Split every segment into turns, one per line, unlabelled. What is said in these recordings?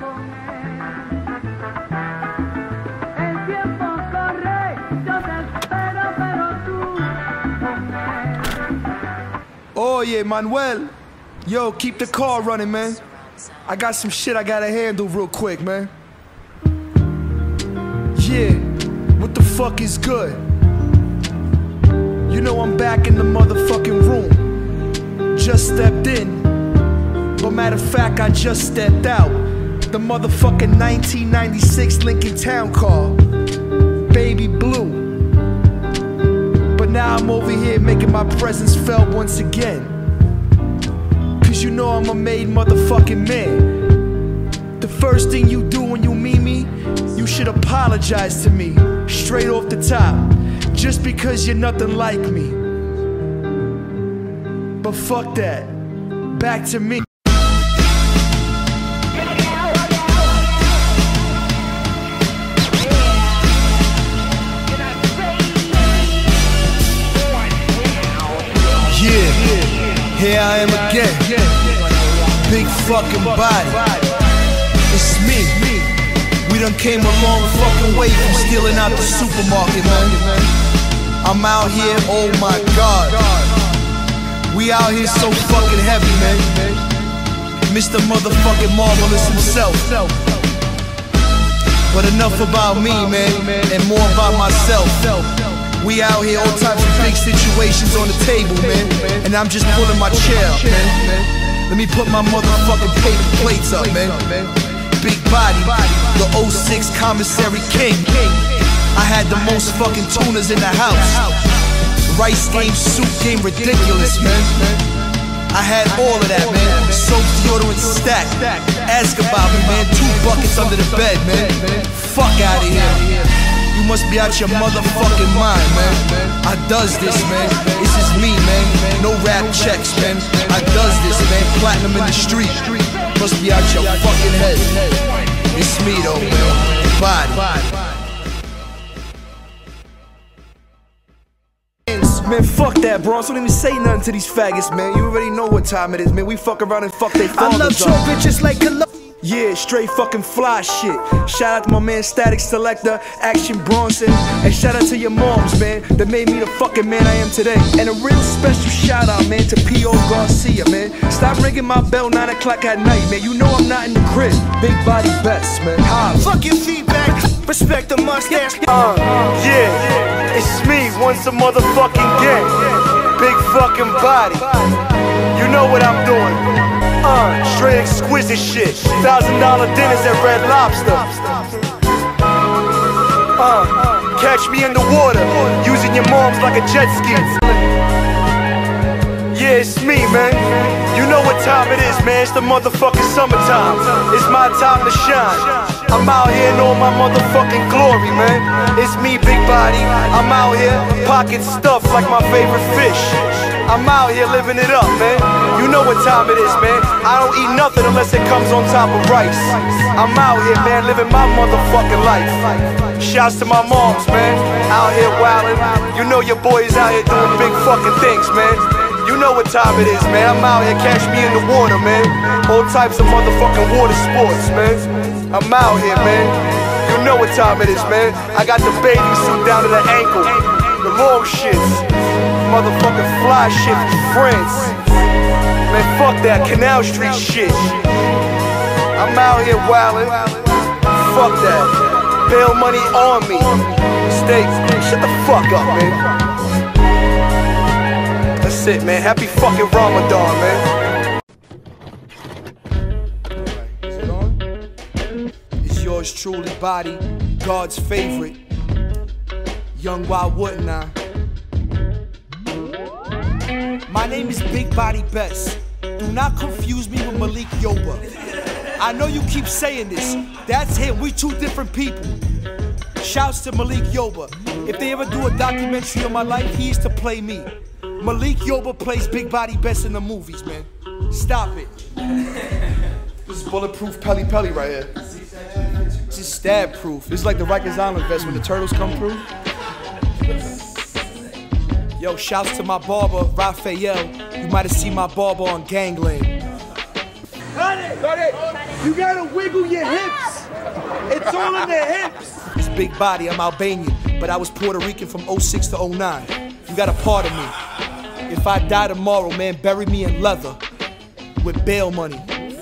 Oh yeah, Manuel. Yo, keep the car running, man. I got some shit I gotta handle real quick, man. Yeah, what the fuck is good? You know I'm back in the motherfucking room. Just stepped in. But matter of fact, I just stepped out. The motherfucking 1996 Lincoln Town car. Baby blue. But now I'm over here making my presence felt once again. Cause you know I'm a made motherfucking man. The first thing you do when you meet me, you should apologize to me, straight off the top, just because you're nothing like me. But fuck that, back to me. Here I am again, big fucking body, it's me. We done came a long fucking way from stealing out the supermarket, man. I'm out here, oh my God. We out here so fucking heavy, man. Mr. Motherfucking Marvelous himself. But enough about me, man, and more about myself. We out here, all types of big situations on the table, man. And I'm just pulling my chair up, man. Let me put my motherfucking paper plates up, man. Big body, the 06 commissary king. I had the most fucking tuners in the house. Rice game, soup game, ridiculous, man. I had all of that, man. Soap, deodorant, stacked. Ask about me, man. 2 buckets under the bed, man. Fuck out of here. You must be out your motherfucking mind, man. I does this, man. This is me, man. No rap checks, man. I does this, man. Platinum in the street. Must be out your fucking head. It's me though, man. Body. Man, fuck that, bro. Don't even say nothing to these faggots, man. You already know what time it is, man. We fuck around and fuck they fathers. I love short bitches like yeah, straight fucking fly shit. Shout out to my man Static Selector, Action Bronson. And shout out to your moms, man, that made me the fucking man I am today. And a real special shout out, man, to P.O. Garcia, man. Stop ringing my bell 9 o'clock at night, man. You know I'm not in the crib. Big Body Bes, man.
Fuck your feedback, respect the mustache.
Yeah, it's me once a motherfucking gang. Big fucking body. You know what I'm doing. Straight exquisite shit. $1,000 dinners at Red Lobster. Catch me in the water, using your moms like a jet ski. Yeah, it's me, man. You know what time it is, man. It's the motherfucking summertime. It's my time to shine. I'm out here in all my motherfucking glory, man. It's me, Big Body. I'm out here, pocket stuffed like my favorite fish. I'm out here living it up, man. You know what time it is, man. I don't eat nothing unless it comes on top of rice. I'm out here, man, living my motherfucking life. Shouts to my moms, man. Out here wildin'. You know your boys out here doing big fucking things, man. You know what time it is, man. I'm out here, catch me in the water, man. All types of motherfucking water sports, man. I'm out here, man. You know what time it is, man. I got the bathing suit down to the ankle. The long shits. Motherfucking fly shit from France. Man, fuck that Canal Street shit. I'm out here wildin'. Fuck that. Bail money on me. Stay, shut the fuck up, man. That's it, man. Happy fucking Ramadan, man. Is it on? It's yours truly, Body, God's favorite. Young Wild Wood now. My name is Big Body Bes. Do not confuse me with Malik Yoba. I know you keep saying this. That's him. We 2 different people. Shouts to Malik Yoba. If they ever do a documentary on my life, he is to play me. Malik Yoba plays Big Body Bes in the movies, man. Stop it. This is bulletproof Pelly Pelly right here. This is stab proof. This is like the Rikers Island vest when the turtles come through. Yo, shouts to my barber, Raphael. You might have seen my barber on Gangland. Cut it! You gotta wiggle your hips. It's all in the hips. It's big body, I'm Albanian, but I was Puerto Rican from 06 to 09. You got a part of me. If I die tomorrow, man, bury me in leather with bail money.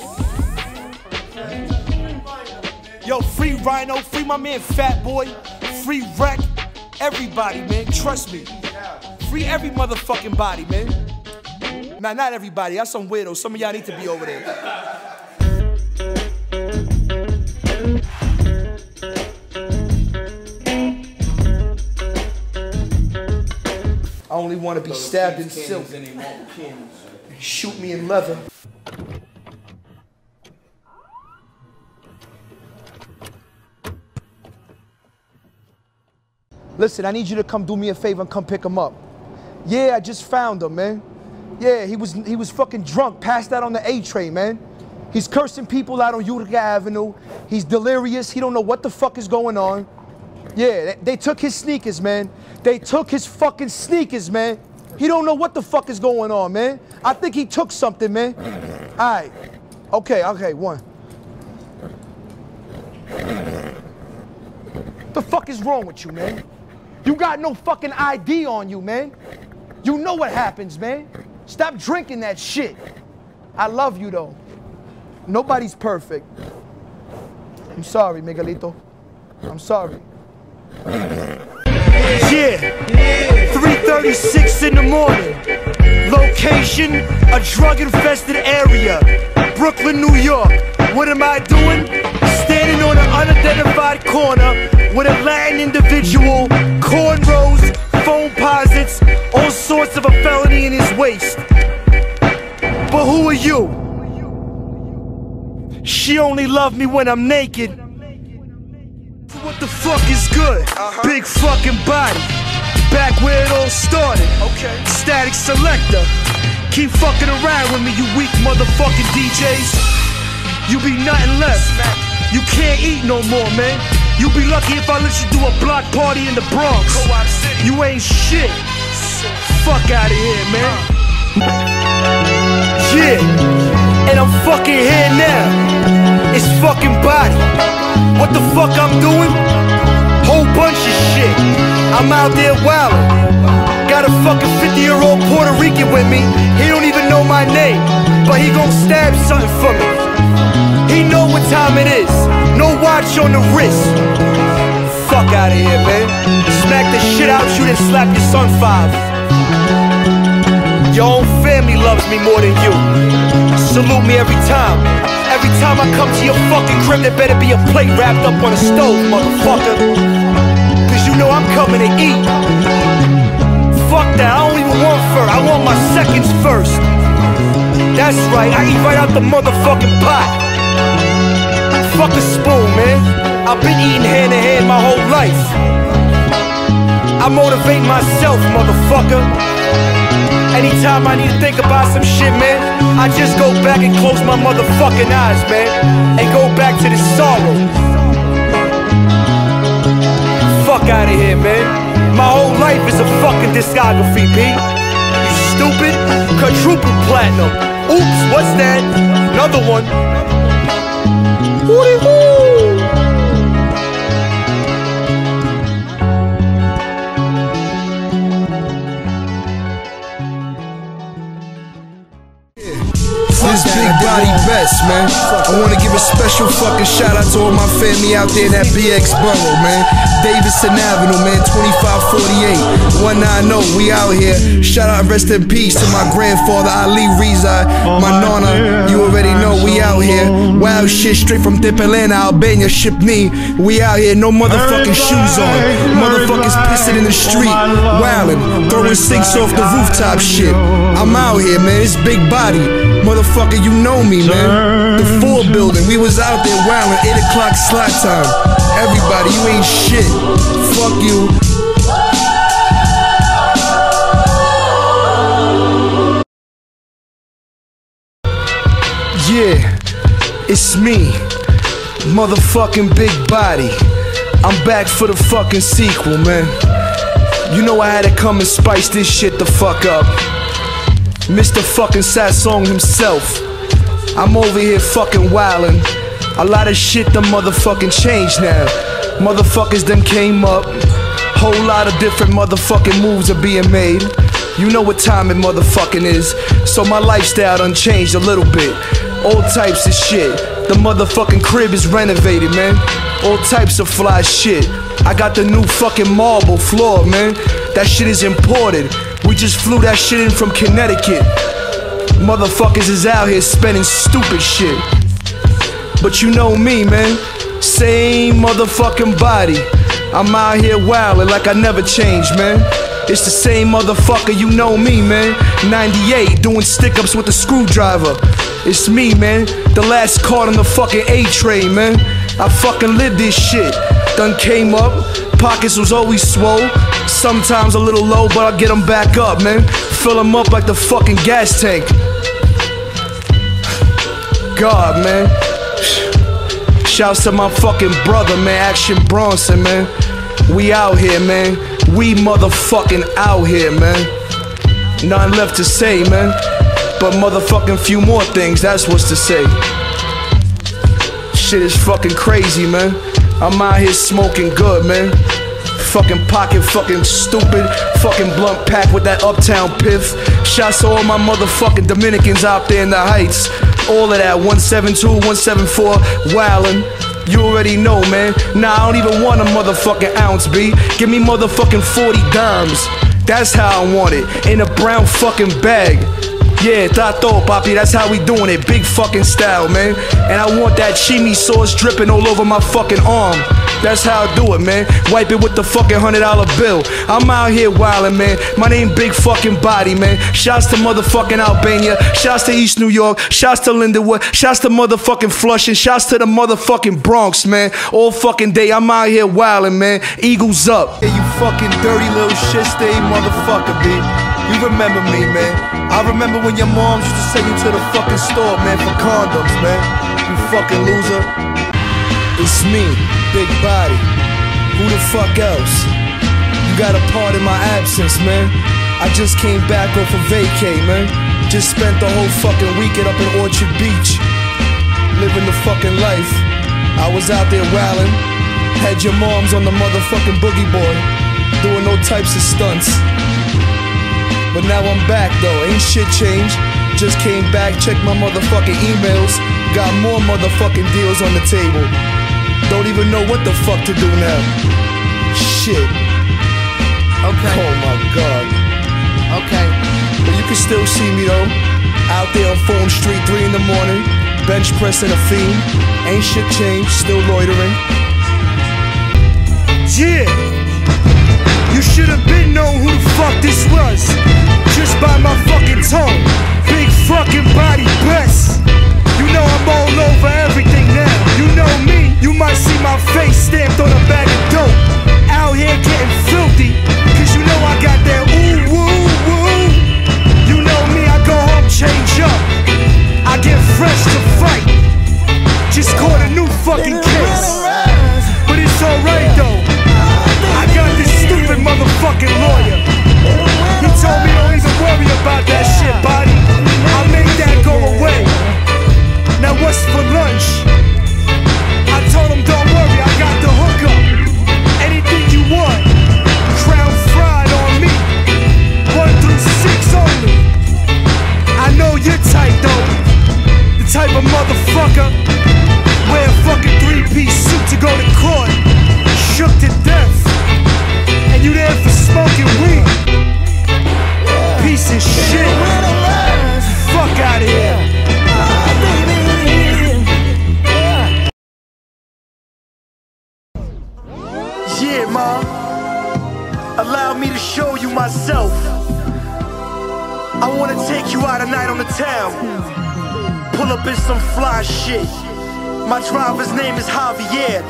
Yo, free Rhino, free my man Fat Boy, free Wreck, everybody, man, trust me. Free every motherfucking body, man. Nah, not everybody, that's some weirdos. Some of y'all need to be over there. I only want to be stabbed in silk. Shoot me in leather. Listen, I need you to come do me a favor and come pick him up. Yeah, I just found him, man. Yeah, he was fucking drunk, passed out on the A train, man. He's cursing people out on Utica Avenue. He's delirious. He don't know what the fuck is going on. Yeah, they took his sneakers, man. They took his fucking sneakers, man. He don't know what the fuck is going on, man. I think he took something, man. All right. Okay, one. The fuck is wrong with you, man? You got no fucking ID on you, man. You know what happens, man. Stop drinking that shit. I love you, though. Nobody's perfect. I'm sorry, Miguelito. I'm sorry. Yeah, 3:36 in the morning. Location, a drug-infested area. Brooklyn, New York. What am I doing? Standing on an unidentified corner with a Latin individual, cornrows, phone posits, all sorts of a felony in his waist. But who are you? She only loved me when I'm naked. What the fuck is good? Big fucking body. Back where it all started. Okay. Static selector. Keep fucking around with me, you weak motherfucking DJs. You be nothing less. You can't eat no more, man. You be lucky if I let you do a block party in the Bronx. You ain't shit. Fuck out of here, man. Yeah, and I'm fucking here now. It's fucking body. What the fuck I'm doing? Whole bunch of shit. I'm out there wildin'. Got a fucking 50-year-old Puerto Rican with me. He don't even know my name, but he gon' stab something for me. He know what time it is. No watch on the wrist. Fuck out of here, man. Smack the shit out you, then slap your son 5. Your own family loves me more than you. Salute me every time. Every time I come to your fucking crib, there better be a plate wrapped up on a stove, motherfucker. Cause you know I'm coming to eat. Fuck that, I don't even want fur. I want my seconds first. That's right, I eat right out the motherfucking pot. Fuck a spoon, man. I've been eating hand in hand my whole life. I motivate myself, motherfucker. Anytime I need to think about some shit, man, I just go back and close my motherfucking eyes, man, and go back to the sorrow. Fuck out of here, man. My whole life is a fucking discography, B. You stupid? Quadruple platinum. Oops, what's that? Another one. Hootie-hoo!
This big Body Bes, man. I wanna give a special fucking shout out to all my family out there in that BX borough, man. Davidson Avenue, man, 2548, 190, we out here. Shout out, rest in peace to my grandfather Ali Reza, my nonna, you already know we out here. Wild shit straight from Atlanta, Albania, Shipney. We out here, no motherfucking shoes on. Motherfuckers pissing in the street, wildin', throwing sinks off the rooftop shit. I'm out here, man, it's big body. Motherfucker, you know me, man. The 4 building, we was out there wildin', 8 o'clock slot time. Everybody, you ain't shit. Fuck you.
Yeah, it's me, motherfucking Big Body. I'm back for the fucking sequel, man. You know I had to come and spice this shit the fuck up. Mr. fucking Sad Song himself.
I'm over here fucking wildin'. A lot of shit done motherfucking changed now. Motherfuckers done came up. Whole lot of different motherfucking moves are being made. You know what time it motherfucking is. So my lifestyle done changed a little bit. All types of shit. The motherfucking crib is renovated, man. All types of fly shit. I got the new fucking marble floor, man. That shit is imported. We just flew that shit in from Connecticut. Motherfuckers is out here spending stupid shit. But you know me, man. Same motherfucking body. I'm out here wildin' like I never changed, man. It's the same motherfucker, you know me, man. 98, doing stick-ups with the screwdriver. It's me, man. The last card on the fucking A-train, man. I fucking lived this shit. Done came up. Pockets was always swole. Sometimes a little low, but I get them back up, man. Fill them up like the fucking gas tank. God, man. Shouts to my fucking brother, man, Action Bronson, man. We out here, man. We motherfucking out here, man. Nothing left to say, man. But motherfucking few more things, that's what's to say. Shit is fucking crazy, man. I'm out here smoking good, man. Fucking pocket, fucking stupid, fucking blunt pack with that uptown piff. Shouts to all my motherfucking Dominicans out there in the heights. All of that, 172, 174, wildin'. You already know, man. Nah, I don't even want a motherfucking ounce, B. Give me motherfucking 40 dimes. That's how I want it, in a brown fucking bag. Yeah, Tato, papi, that's how we doing it. Big fucking style, man. And I want that chimi sauce dripping all over my fucking arm. That's how I do it, man. Wipe it with the fucking $100 bill. I'm out here wildin', man. My name Big fucking Body, man. Shouts to motherfucking Albania. Shouts to East New York. Shouts to Lindenwood. Shouts to motherfucking Flushing. Shouts to the motherfucking Bronx, man. All fucking day, I'm out here wildin', man. Eagles up. Hey, you fucking dirty little shit stay motherfucker, B. You remember me, man. I remember when your mom used to send you to the fucking store, man, for condoms, man. You fucking loser. It's me, Big Body. Who the fuck else? You got a part in my absence, man. I just came back off a vacay, man. Just spent the whole fucking weekend up in Orchard Beach, living the fucking life. I was out there wildin'. Had your moms on the motherfucking boogie board, doing all types of stunts. But now I'm back though, ain't shit changed. Just came back, checked my motherfucking emails. Got more motherfucking deals on the table. Don't even know what the fuck to do now. Shit.
Okay.
Oh my god.
Okay.
But you can still see me though. Out there on Phone Street, 3 in the morning. Bench pressing a fiend. Ain't shit changed, still loitering.
Yeah. You should've been known who the fuck this was, just by my fucking tone. Big fucking Body Bes. You know I'm all over everything now. You know me, you might see my face stamped on a bag of dope. Out here getting filthy, cause you know I got that ooh woo woo. You know me, I go home, change up. I get fresh to fight. Just caught a new fucking case. But it's alright though. I got this stupid motherfucking lawyer. He told me don't even worry about that shit, Body. I'll make that go away. Now what's for lunch? I told him don't worry, I got the hookup. Anything you want, crown fried on me. 1 through 6 only. I know you're tight though. The type of motherfucker wear a fucking 3-piece suit to go to court. Shook to death. And you there for smoking weed. Piece of shit. Fuck out of here. Yeah, ma. Allow me to show you myself. I wanna take you out tonight on the town. Pull up in some fly shit. My driver's name is Javier.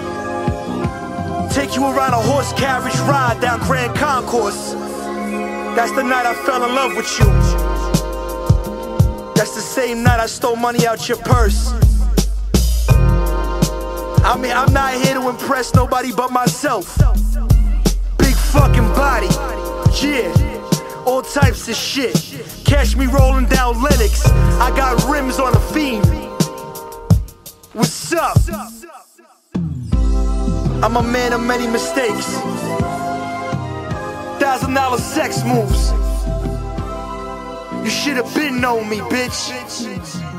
Take you around a horse carriage ride down Grand Concourse. That's the night I fell in love with you. That's the same night I stole money out your purse. I mean, I'm not here to impress nobody but myself. Big fucking Body, yeah, all types of shit. Catch me rolling down Lennox, I got rims on a Fiend. I'm a man of many mistakes. $1,000 sex moves. You should've been known me, bitch.